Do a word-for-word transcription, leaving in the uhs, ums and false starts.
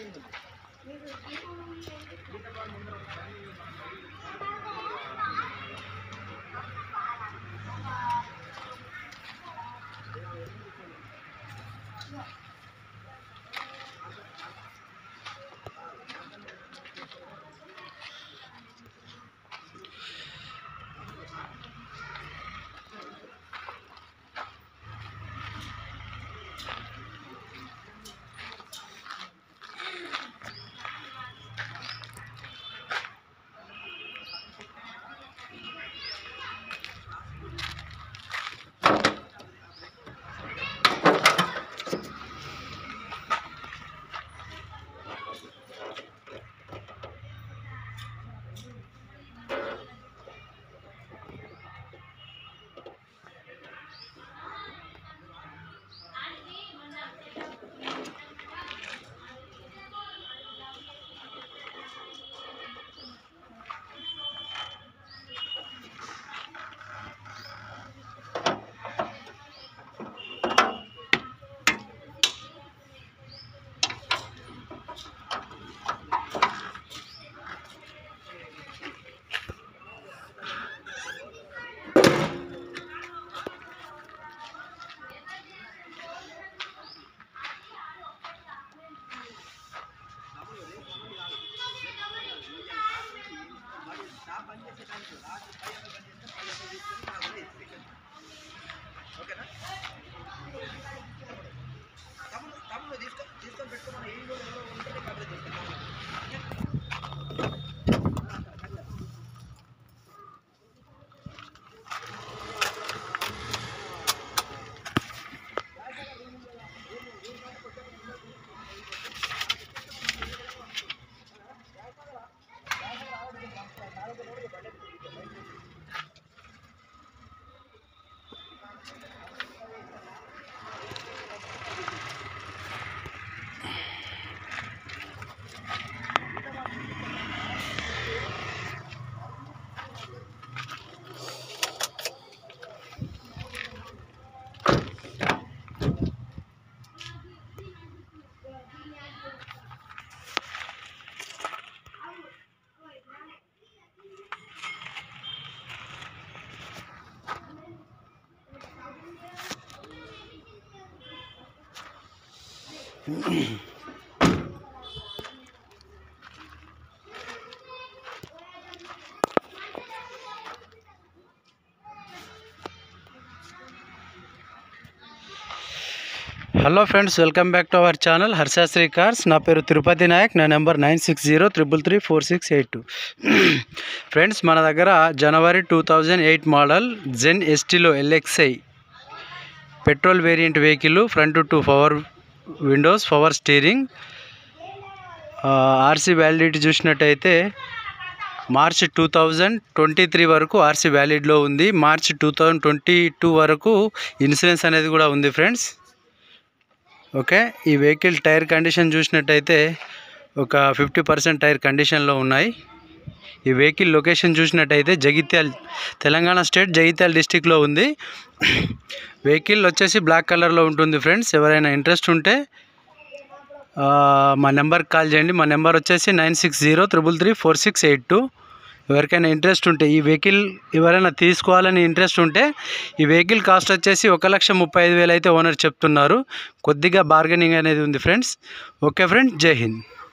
Hello friends, welcome back to our channel Harshasri cars. నా పేరు తిరుపతి నాయక్. నా number nine six zero triple three four six eight two. Friends, మన దగ్గర జనవరి two thousand eight model Zen Estilo LXI petrol variant vehicle, front two power windows, power steering. RC validity చూసినట్టయితే March two thousand twenty three వరకు RC వ్యాలిడ్లో ఉంది. March two thousand twenty two వరకు insurance అనేది కూడా ఉంది ఫ్రెండ్స్. ఓకే, ఈ vehicle tyre condition చూసినట్టయితే ఒక ఫిఫ్టీ పర్సెంట్ టైర్ కండిషన్లో ఉన్నాయి. ఈ వెహికల్ లొకేషన్ చూసినట్టయితే జగిత్యాల, తెలంగాణ స్టేట్, జగిత్యాల డిస్టిక్లో ఉంది. వెహికల్ వచ్చేసి బ్లాక్ కలర్లో ఉంటుంది ఫ్రెండ్స్. ఎవరైనా ఇంట్రెస్ట్ ఉంటే మా నెంబర్కి కాల్ చేయండి. మా నెంబర్ వచ్చేసి nine six zero triple three four six eight two. ఎవరికైనా ఇంట్రెస్ట్ ఉంటే, ఈ వెహికల్ ఎవరైనా తీసుకోవాలని ఇంట్రెస్ట్ ఉంటే, ఈ వెహికల్ కాస్ట్ వచ్చేసి ఒక లక్ష ముప్పై ఐదు వేలు అయితే ఓనర్ చెప్తున్నారు. కొద్దిగా బార్గెనింగ్ అనేది ఉంది ఫ్రెండ్స్. ఓకే ఫ్రెండ్స్, జై హింద్.